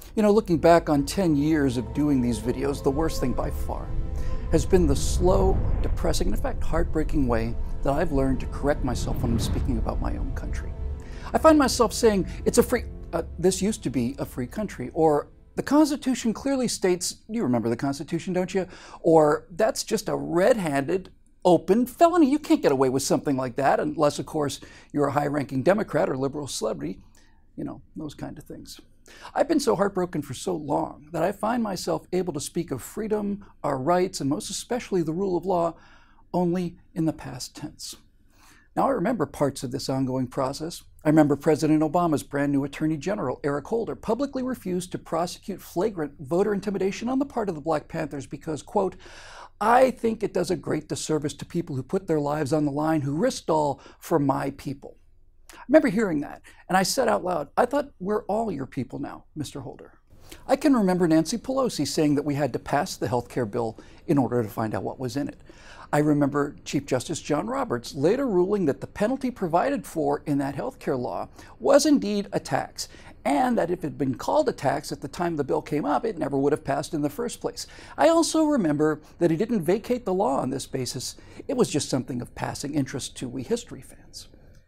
You know, looking back on 10 years of doing these videos, the worst thing by far has been the slow, depressing, and in fact heartbreaking way that I've learned to correct myself when I'm speaking about my own country. I find myself saying, this used to be a free country, or the Constitution clearly states, you remember the Constitution, don't you? Or that's just a red-handed, open felony. You can't get away with something like that unless, of course, you're a high-ranking Democrat or liberal celebrity, you know, those kind of things. I've been so heartbroken for so long that I find myself able to speak of freedom, our rights, and most especially the rule of law only in the past tense. Now, I remember parts of this ongoing process. I remember President Obama's brand new Attorney General, Eric Holder, publicly refused to prosecute flagrant voter intimidation on the part of the Black Panthers because, quote, "I think it does a great disservice to people who put their lives on the line, who risked all for my people." I remember hearing that, and I said out loud, I thought we're all your people now, Mr. Holder. I can remember Nancy Pelosi saying that we had to pass the health care bill in order to find out what was in it. I remember Chief Justice John Roberts later ruling that the penalty provided for in that health care law was indeed a tax, and that if it had been called a tax at the time the bill came up, it never would have passed in the first place. I also remember that he didn't vacate the law on this basis. It was just something of passing interest to we history fans.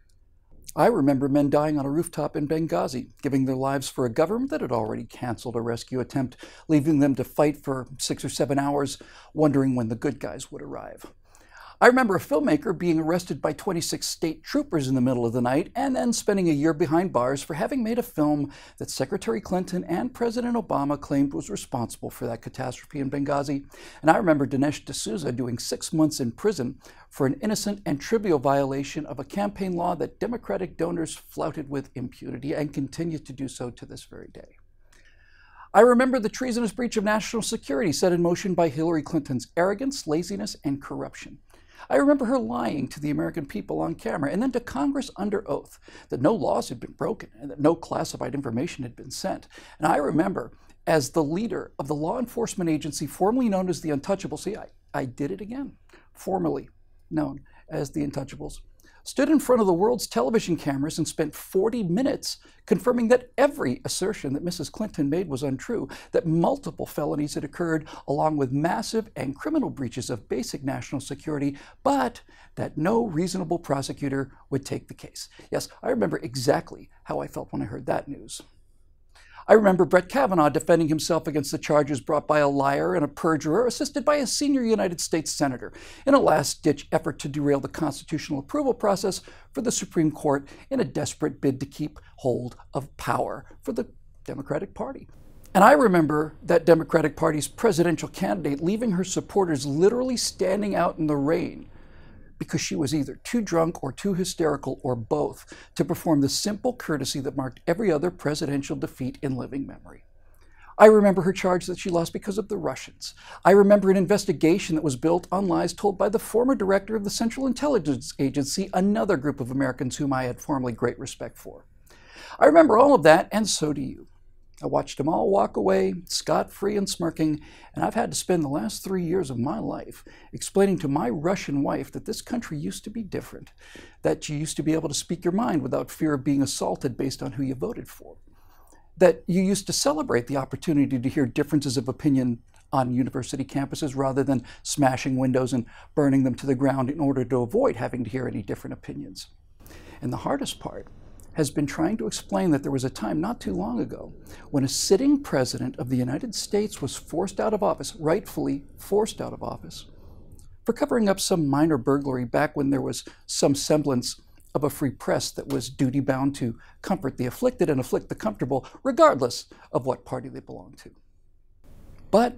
I remember men dying on a rooftop in Benghazi, giving their lives for a government that had already canceled a rescue attempt, leaving them to fight for 6 or 7 hours, wondering when the good guys would arrive. I remember a filmmaker being arrested by 26 state troopers in the middle of the night and then spending a year behind bars for having made a film that Secretary Clinton and President Obama claimed was responsible for that catastrophe in Benghazi. And I remember Dinesh D'Souza doing 6 months in prison for an innocent and trivial violation of a campaign law that Democratic donors flouted with impunity and continue to do so to this very day. I remember the treasonous breach of national security set in motion by Hillary Clinton's arrogance, laziness, and corruption. I remember her lying to the American people on camera and then to Congress under oath that no laws had been broken and that no classified information had been sent. And I remember, as the leader of the law enforcement agency formerly known as the Untouchables, see, I did it again, formerly known as the Untouchables, stood in front of the world's television cameras and spent 40 minutes confirming that every assertion that Mrs. Clinton made was untrue, that multiple felonies had occurred along with massive and criminal breaches of basic national security, but that no reasonable prosecutor would take the case. Yes, I remember exactly how I felt when I heard that news. I remember Brett Kavanaugh defending himself against the charges brought by a liar and a perjurer, assisted by a senior United States senator, in a last-ditch effort to derail the constitutional approval process for the Supreme Court in a desperate bid to keep hold of power for the Democratic Party. And I remember that Democratic Party's presidential candidate leaving her supporters literally standing out in the rain because she was either too drunk or too hysterical or both to perform the simple courtesy that marked every other presidential defeat in living memory. I remember her charge that she lost because of the Russians. I remember an investigation that was built on lies told by the former director of the Central Intelligence Agency, another group of Americans whom I had formerly great respect for. I remember all of that, and so do you. I watched them all walk away, scot-free and smirking, and I've had to spend the last 3 years of my life explaining to my Russian wife that this country used to be different, that you used to be able to speak your mind without fear of being assaulted based on who you voted for, that you used to celebrate the opportunity to hear differences of opinion on university campuses rather than smashing windows and burning them to the ground in order to avoid having to hear any different opinions. And the hardest part has been trying to explain that there was a time not too long ago when a sitting president of the United States was forced out of office, rightfully forced out of office, for covering up some minor burglary back when there was some semblance of a free press that was duty-bound to comfort the afflicted and afflict the comfortable, regardless of what party they belonged to. But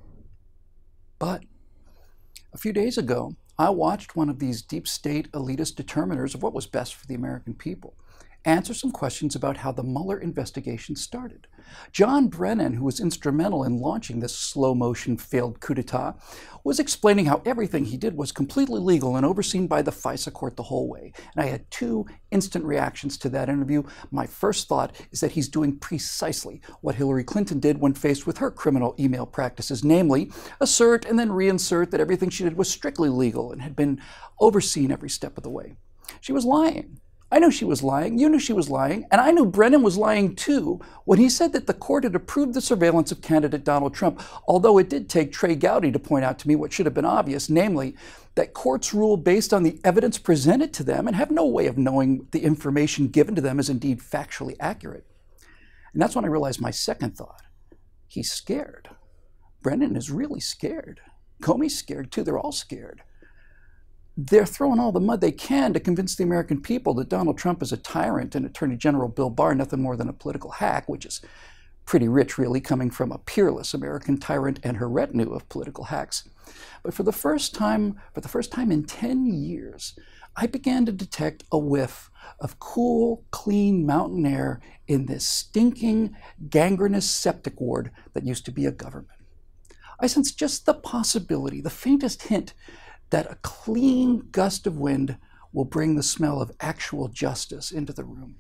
a few days ago, I watched one of these deep state elitist determiners of what was best for the American people answer some questions about how the Mueller investigation started. John Brennan, who was instrumental in launching this slow-motion failed coup d'etat, was explaining how everything he did was completely legal and overseen by the FISA court the whole way. And I had 2 instant reactions to that interview. My first thought is that he's doing precisely what Hillary Clinton did when faced with her criminal email practices, namely assert and then reinsert that everything she did was strictly legal and had been overseen every step of the way. She was lying. I knew she was lying, you knew she was lying, and I knew Brennan was lying too when he said that the court had approved the surveillance of candidate Donald Trump, although it did take Trey Gowdy to point out to me what should have been obvious, namely that courts rule based on the evidence presented to them and have no way of knowing the information given to them is indeed factually accurate. And that's when I realized my second thought. He's scared. Brennan is really scared. Comey's scared too. They're all scared. They're throwing all the mud they can to convince the American people that Donald Trump is a tyrant and Attorney General Bill Barr nothing more than a political hack, which is pretty rich, really, coming from a peerless American tyrant and her retinue of political hacks. But for the first time in 10 years, I began to detect a whiff of cool, clean mountain air in this stinking, gangrenous septic ward that used to be a government. I sensed just the possibility, the faintest hint, that a clean gust of wind will bring the smell of actual justice into the room.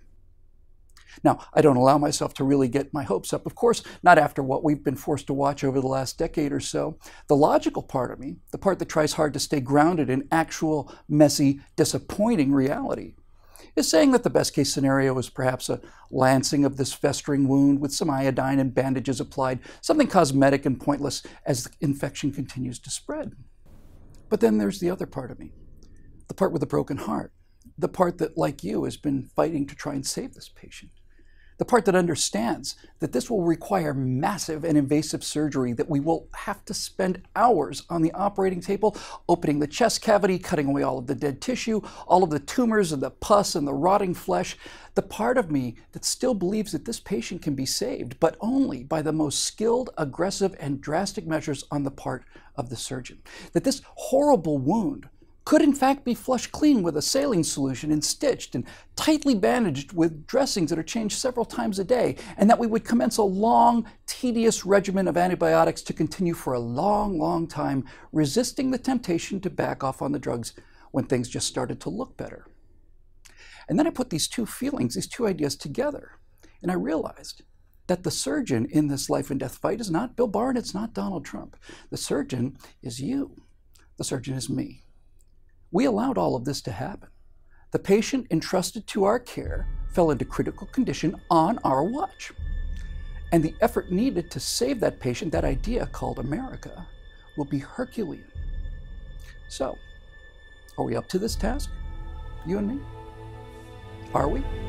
Now, I don't allow myself to really get my hopes up, of course, not after what we've been forced to watch over the last decade or so. The logical part of me, the part that tries hard to stay grounded in actual, messy, disappointing reality, is saying that the best case scenario is perhaps a lancing of this festering wound with some iodine and bandages applied, something cosmetic and pointless as the infection continues to spread. But then there's the other part of me, the part with a broken heart, the part that, like you, has been fighting to try and save this patient, the part that understands that this will require massive and invasive surgery, that we will have to spend hours on the operating table, opening the chest cavity, cutting away all of the dead tissue, all of the tumors and the pus and the rotting flesh, the part of me that still believes that this patient can be saved, but only by the most skilled, aggressive, and drastic measures on the part of the surgeon. That this horrible wound could in fact be flushed clean with a saline solution and stitched and tightly bandaged with dressings that are changed several times a day, and that we would commence a long, tedious regimen of antibiotics to continue for a long, long time, resisting the temptation to back off on the drugs when things just started to look better. And then I put these two feelings, these two ideas together, and I realized that the surgeon in this life and death fight is not Bill Barr and it's not Donald Trump. The surgeon is you. The surgeon is me. We allowed all of this to happen. The patient entrusted to our care fell into critical condition on our watch. And the effort needed to save that patient, that idea called America, will be Herculean. So, are we up to this task? You and me? Are we?